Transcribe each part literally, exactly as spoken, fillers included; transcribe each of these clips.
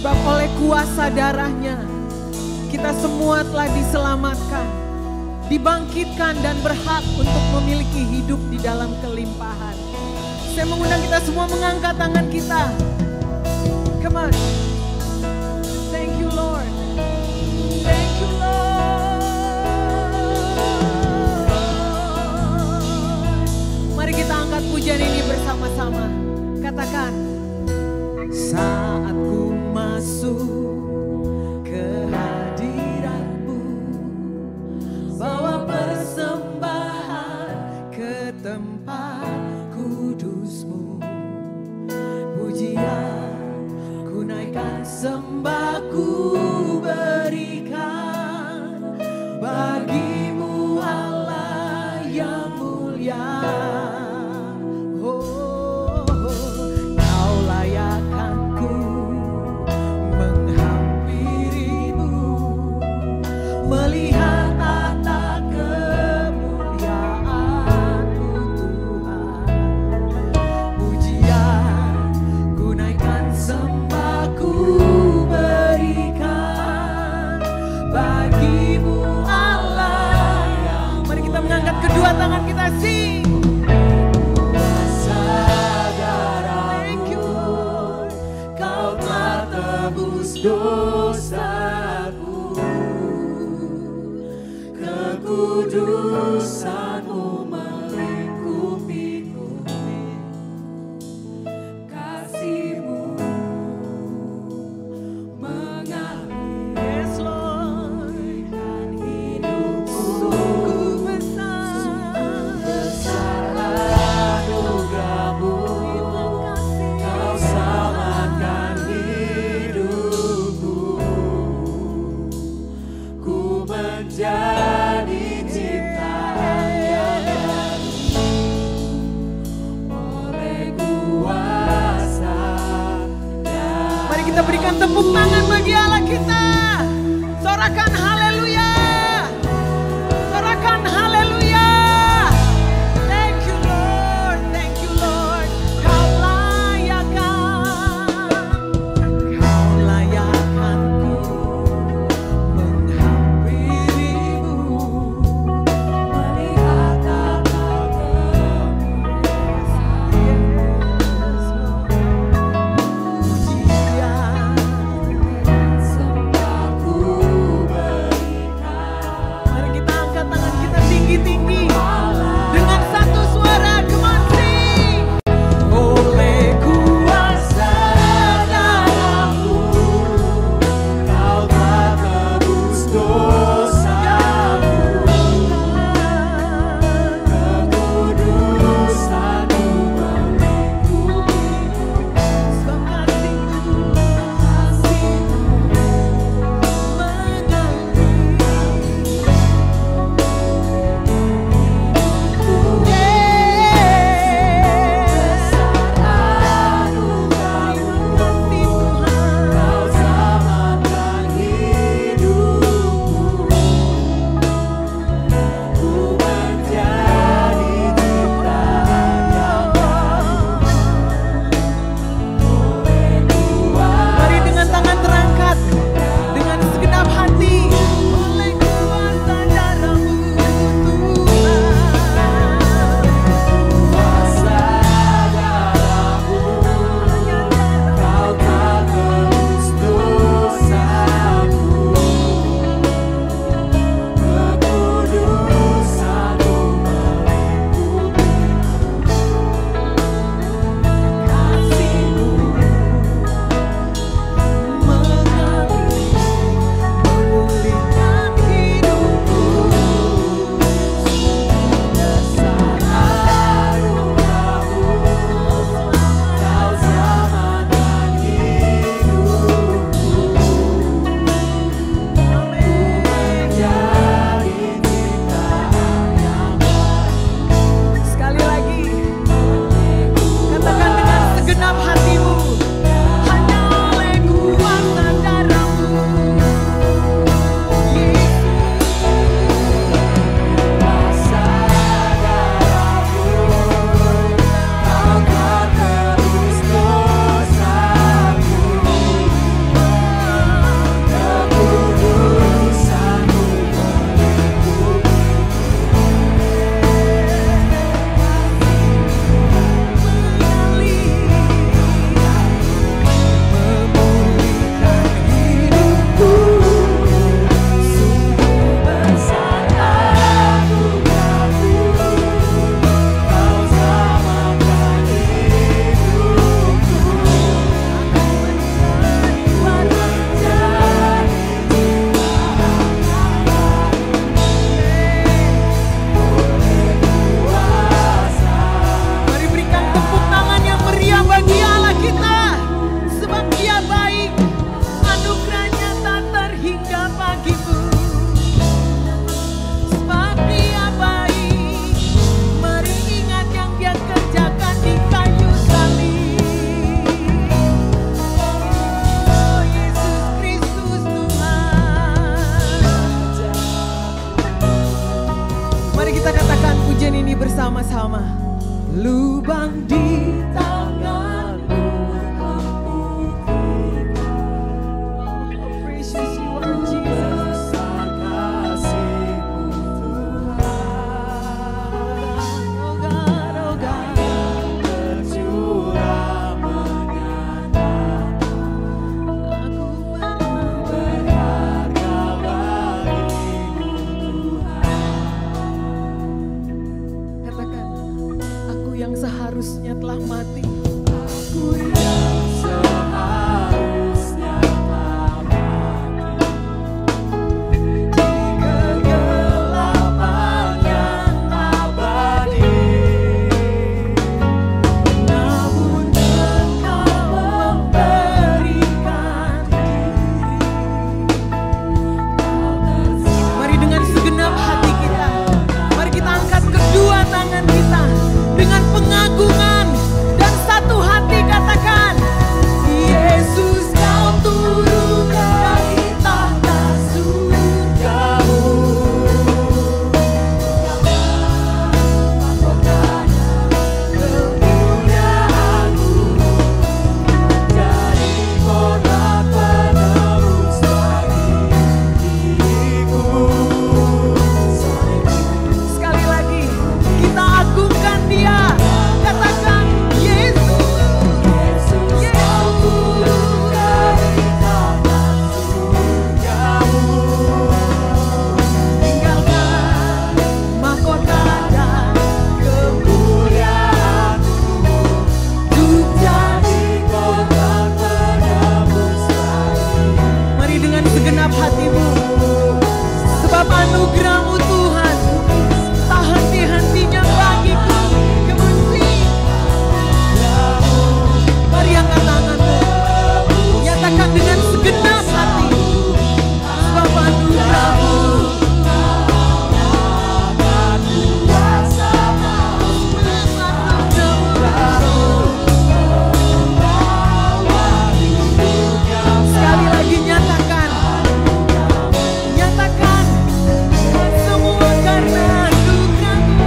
Sebab oleh kuasa darahnya kita semua telah diselamatkan, dibangkitkan dan berhak untuk memiliki hidup di dalam kelimpahan. Saya mengundang kita semua mengangkat tangan kita. Come on. Thank you Lord. Thank you Lord. Mari kita angkat pujian ini bersama-sama. Katakan. Saat ku masuk ke hadirat-Mu, bawa persembahan ke tempat kudus-Mu. Pujian ku naikkan, sembah ku berikan bagi-Mu Allah yang mulia. Oh, Kau layakkan ku menghampiri-Mu, melihat tata kemuliaan-Mu Tuhan. Pujian ku naikkan, sembah ku berikan bagi-Mu Allah yang. Mari kita mengangkat kedua tangan kita, sing. Thank you Lord. Kau telah tebus dosaku, kekudusan-Mu melingkupiku, kasih-Mu mengalir. Yes Lord, dan hidupku sungguh besar, besar anugerah-Mu. Kau selamatkan hidupku, ku menjadi ciptaan yang baru oleh kuasa dan. Mari kita berikan tepuk tangan bagi Allah kita. Sorakan haleluya. Sorakan haleluya. Thank you Lord, thank you Lord. Kau layakkan, Kau layakkanku menghampiri-Mu, melihat tata kemuliaan. Pujian, sembah ku berikan. Mari kita angkat tangan kita, sing. bersama-sama. Lubang di tanganmu aku buktikan. Oh, how precious you are, Jesus. Besar kasih-Mu Tuhan. Oh God, oh God. Tercurah menyatakan Aku pernah berharga bagimu Tuhan. katakan, aku yang seharusnya telah mati. Aku yang seharusnya telah mati di kegelapan yang abadi, namun Engkau memberikan diri. Kau tersayang. Mari dengan segenap hati kita, mari kita angkat kedua tangan kita dengan pengagungan dan satu hati katakan, Yesus kau turun dari tahta surgamu. Kemuliaan-Mu jadi korban penebus bagi diriku. Sekali lagi kita agungkan Dia, katakan Yesus. Yesus kau turun dari tahta surgamu, Tinggalkan mahkota dan kemuliaan-Mu untuk jadi. korban penebus bagi. Mari dengan segenap hatimu, sebab anugerah-Mu Tuhan tak henti-hentinya bagiku. Kemudian mari angkat tanganmu, nyatakan dengan segenap hati, sebab anugerah-Mu sekali lagi nyatakan, nyatakan semua karena anugerah-Mu.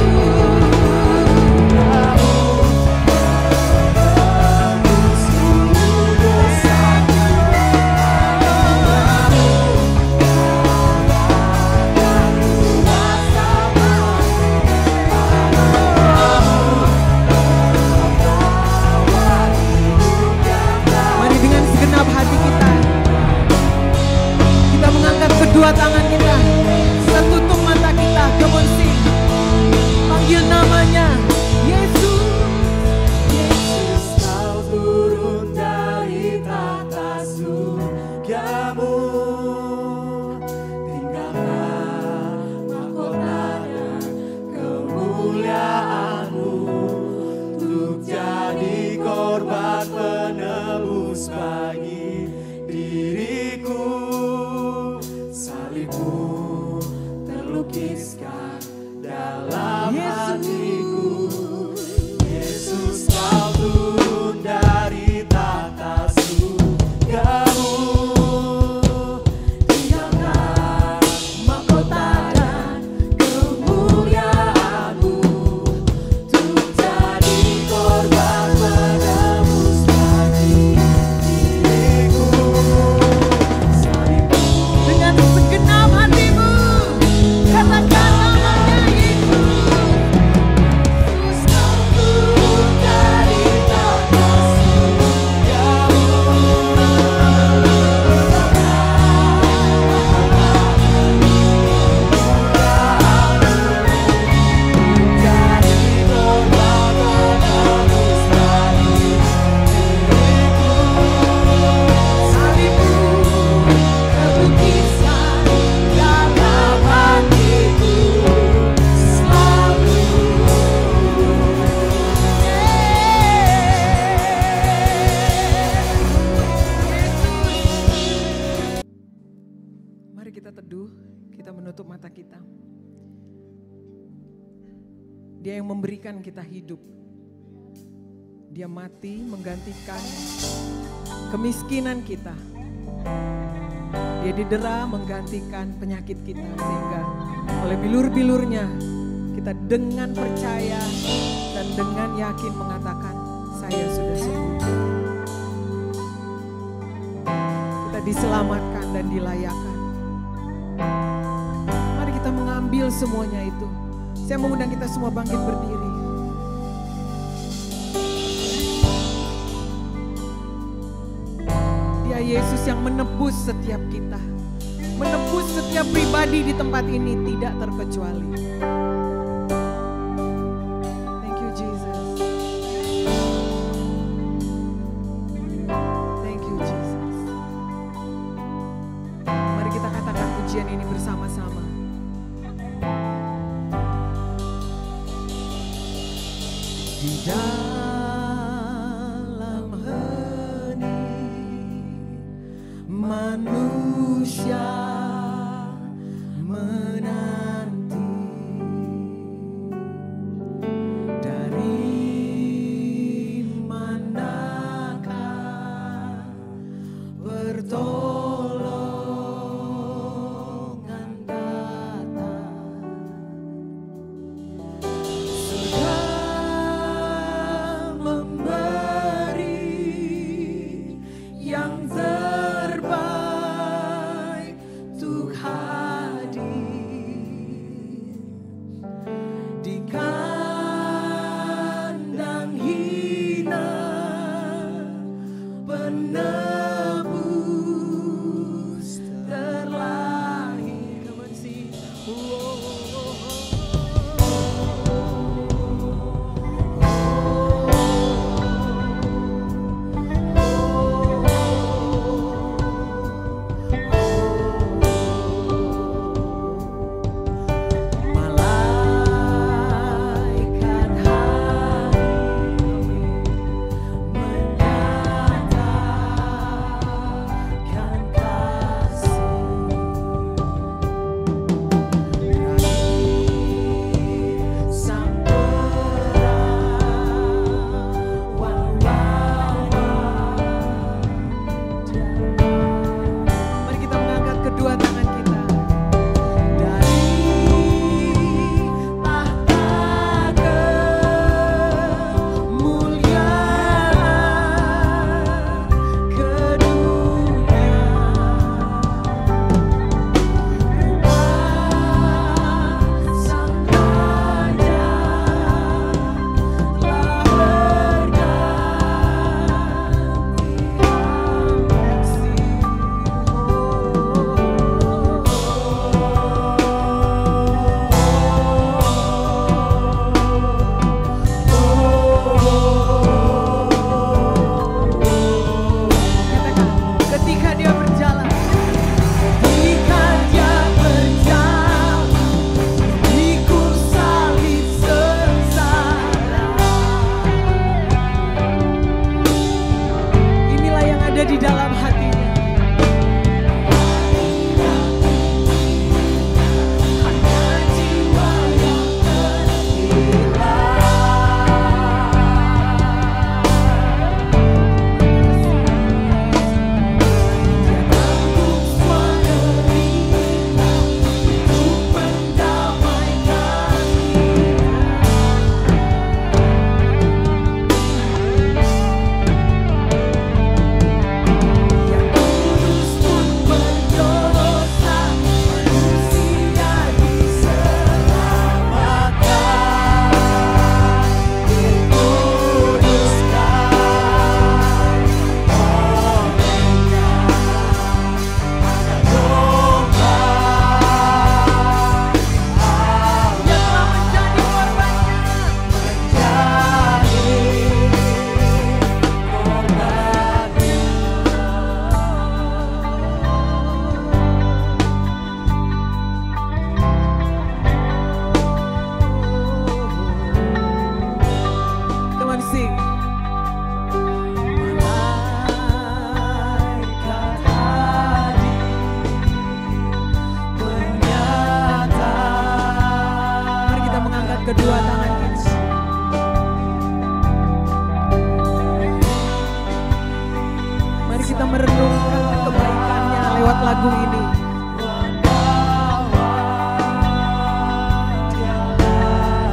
Mari dengan segenap hati kita, kita mengangkat kedua tangan kita, tertutup mata kita, come on sing. Panggil namanya, Yesus. Yesus kau turun dari tahta surgamu, tinggalkan mahkota dan kemuliaan-Mu untuk jadi korban penebus bagi diriku. Salib-Mu terlukiskan dalam hatiku. Yesus kau turun dari tahta surgamu, tinggalkan mahkota dan kemuliaan-Mu untuk jadi korban penebus bagi diriku. Salib-Mu Dengan segenap hatimu, katakan namanya Yesus. Yesus kau turun dari tahta surgamu, jadi korban penebus bagi diriku. Salib-Mu terlukiskan dalam hatiku selalu. Mari kita teduh, kita menutup mata kita. Dia yang memberikan kita hidup. Dia mati menggantikan kemiskinan kita. Dia didera menggantikan penyakit kita, sehingga oleh bilur-bilurnya kita kita dengan percaya dan dengan yakin mengatakan, saya sudah sembuh. Kita diselamatkan dan dilayakkan. Mari kita mengambil semuanya itu. Saya mengundang kita semua bangkit berdiri. Dia Yesus yang menebus setiap kita. Menebus setiap pribadi di tempat ini tidak terkecuali. Thank you Jesus. Thank you Jesus. Mari kita katakan pujian ini bersama-sama. Di dalam hening manusia menanti, dari manakah pertolongan datang? Sudah memberi yang terbaik untuk hadir di kandang hina, penebus terlahir. Come on, sing. Malaikat hari menyatakan kasih, berakhir sang perawan wajah. Mari kita mengangkat kedua tangan kita. Dari tahta kemuliaan ke dunia, sang raja telah ketika dia berjalan, ketika dia berjalan, ikut salib sengsara. Inilah yang ada di dalam hatinya. Hanya jiwa yang Come on, sing. Malaikat hadir menyatakan. Mari kita mengangkat kedua tangan kita. Mari kita merenungkan kebaikannya lewat lagu ini.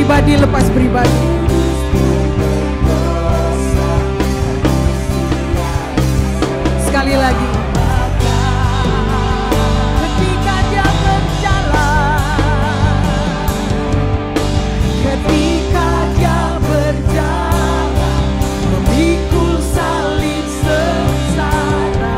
pribadi lepas pribadi. Sekali lagi. Ketika dia berjalan, ketika dia berjalan, memikul salib sengsara.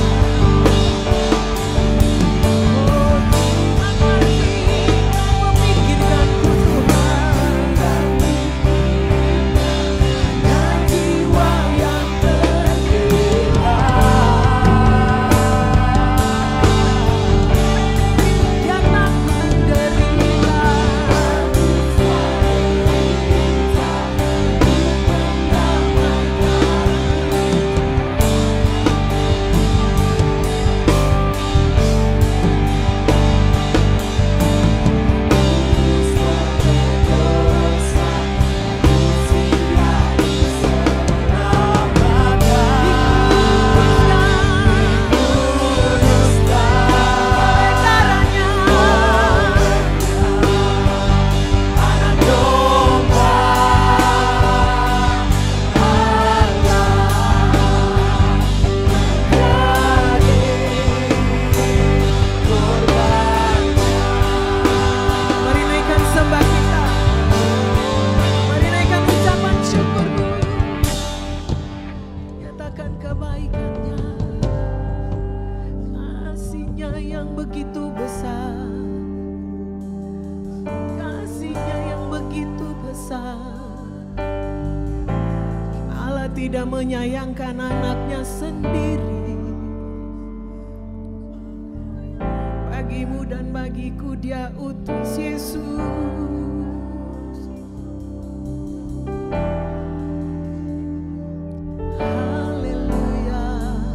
Oh, terima kasih memikirkanku Tuhan, dan jiwa yang tergila. Yang aku menderita, mari naikkan sembah kita, mari naikkan ucapan syukurmu, nyatakan kebaikannya, kasihnya yang begitu besar, kasihnya yang begitu besar. Allah tidak menyayangkan anaknya sendiri. Bagimu dan bagiku dia utus Yesus. Haleluya.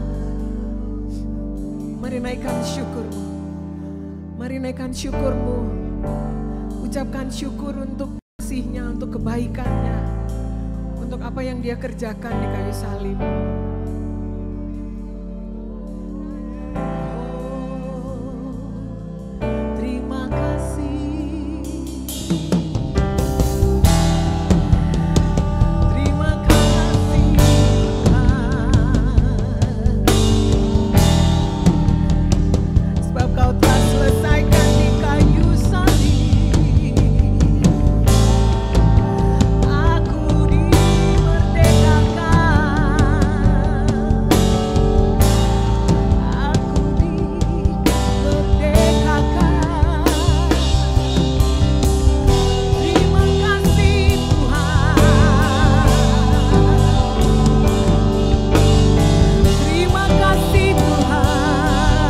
Mari naikkan syukurmu, mari naikkan syukurmu. Ucapkan syukur untuk kasihnya, untuk kebaikannya, untuk apa yang dia kerjakan di kayu salib. Terima kasih, terima kasih Tuhan, sebab Kau telah selesaikan di kayu salib. Aku dimerdekakan, aku dimerdekakan. Terima kasih Tuhan, terima kasih Tuhan.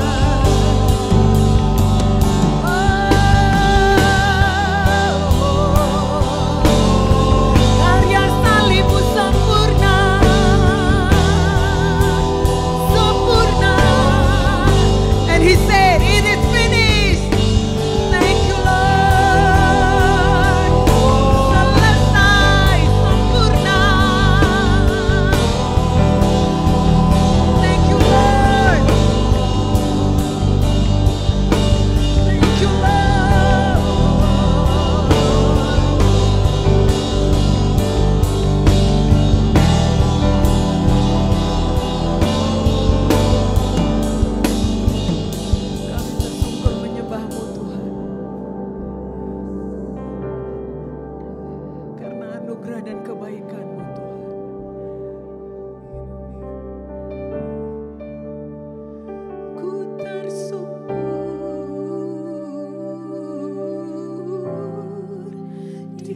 Oh, karya salibmu sempurna, sempurna. And he said, it is finished. Thank you Lord. Selesai, sempurna. Thank you Lord. Thank you Lord. Kami tersungkur menyembah-Mu Tuhan, karena anugerah dan kebaikan-Mu Tuhan. Ku tersungkur di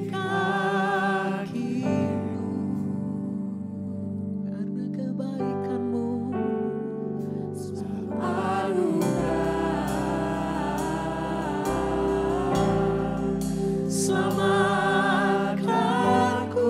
kaki-Mu, karena kebaikan-Mu selamatkanku.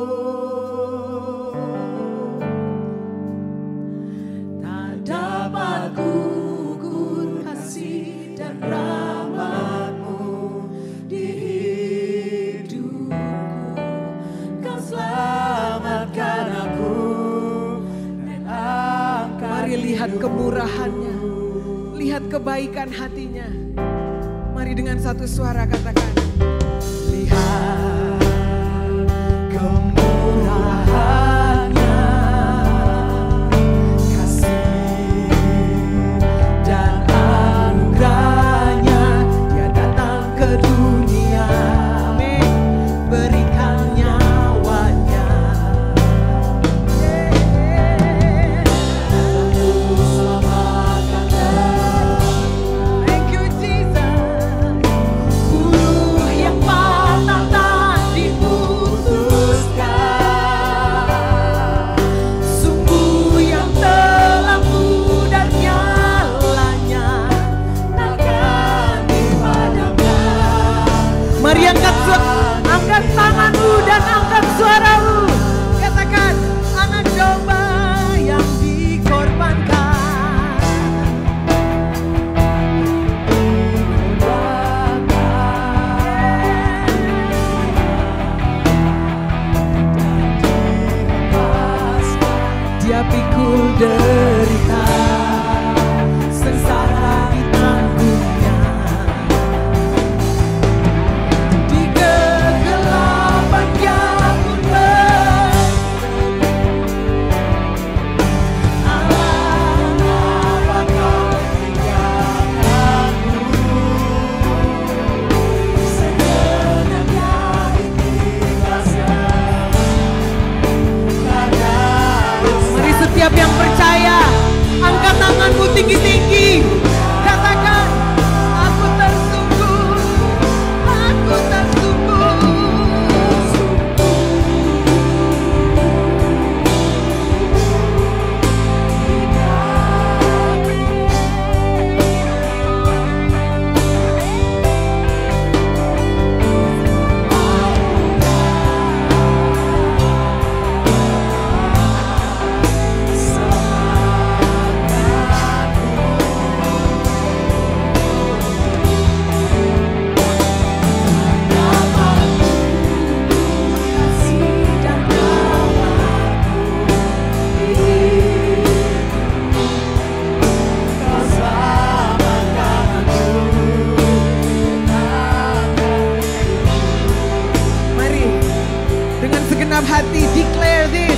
Tak dapat gugur kasih dan rahmat-Mu di hidupku. Kau selamatkan aku dan angkat. Mari lihat kemurahan-Nya, lihat kebaikan hatinya. Mari dengan satu suara katakan, lihat kemurahan-Nya, kasih dan anugerah-Nya. Dia datang ke dunia, amin. berikan nyawanya. Untuk selamatkan Thank you Jesus. buruh yang patah tak diputuskan, sumbu yang telah pudar nyalanya, akan dipadamkan. Mari angkat su- angkat tanganmu dan angkat suaramu. Katakan, anak domba yang dikorbankan. Dia pikul derita, sengsara ditanggungnya. Di kegelapan Dia pun berseru, Allah, apa Kau tinggalkanku? Sebenarnya ikhlaskan karena Mari setiap yang percaya, angkat tanganmu tinggi-tinggi. Katakan, aku tersungguh, aku tersungguh. Mari dengan segenap hati declare this.